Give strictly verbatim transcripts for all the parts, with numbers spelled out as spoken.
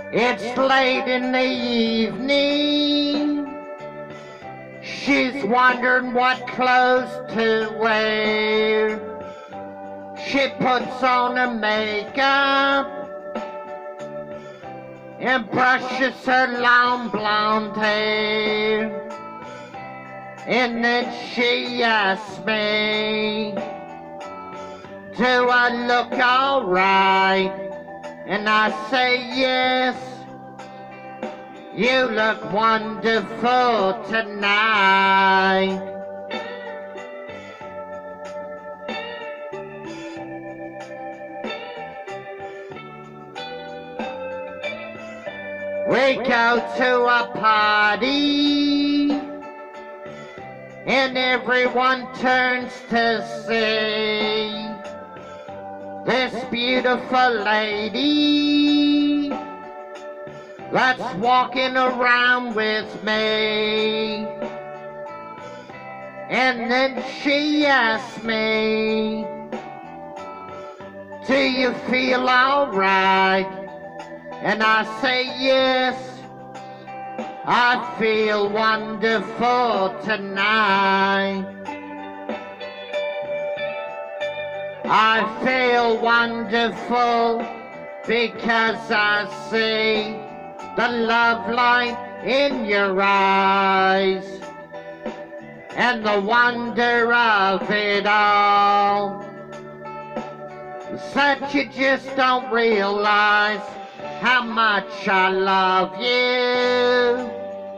It's late in the evening. She's wondering what clothes to wear. She puts on her makeup and brushes her long blonde hair. And then she asks me, do I look alright? And I say yes, you look wonderful tonight. We go to a party and everyone turns to see this beautiful lady that's walking around with me. And then she asks me, do you feel alright? And I say yes, I feel wonderful tonight. I feel wonderful because I see the love light in your eyes and the wonder of it all. That you just don't realize how much I love you.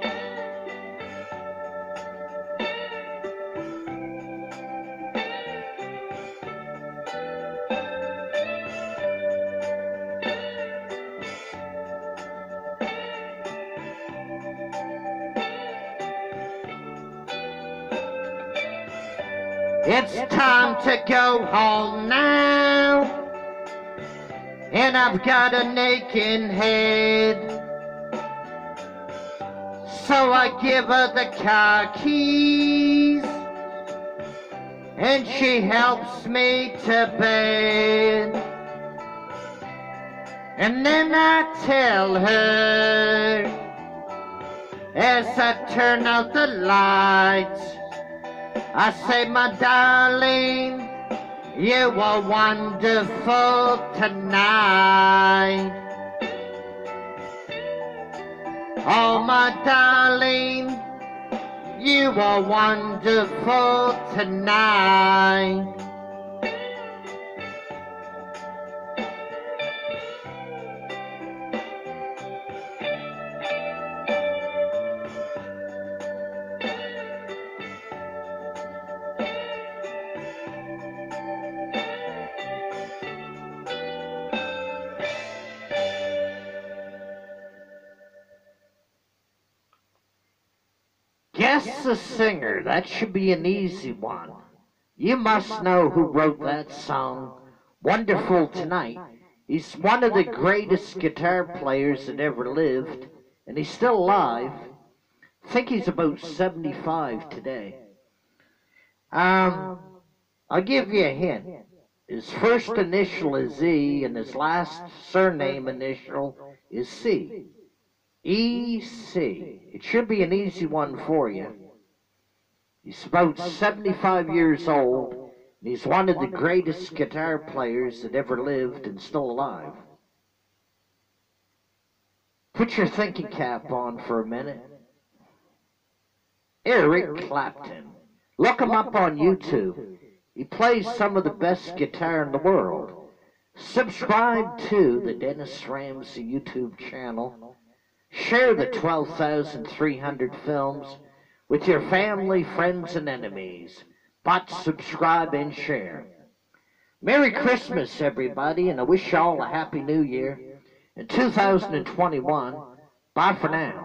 It's time to go home now, and I've got a aching head. So I give her the car keys, and she helps me to bed. And then I tell her, as I turn out the lights, I say, my darling, you are wonderful tonight. Oh, my darling, you are wonderful tonight. Guess the singer. That should be an easy one. You must know who wrote that song, Wonderful Tonight. He's one of the greatest guitar players that ever lived, and he's still alive. I think he's about seventy-five today. Um, I'll give you a hint. His first initial is E, and his last surname initial is C. E C. It should be an easy one for you. He's about seventy-five years old, and he's one of the greatest guitar players that ever lived and still alive. Put your thinking cap on for a minute. Eric Clapton. Look him up on YouTube. He plays some of the best guitar in the world. Subscribe to the Dennis Ramsay YouTube channel. Share the twelve thousand three hundred films with your family, friends, and enemies. But subscribe and share. Merry Christmas, everybody, and I wish y'all a Happy New Year in two thousand twenty-one. Bye for now.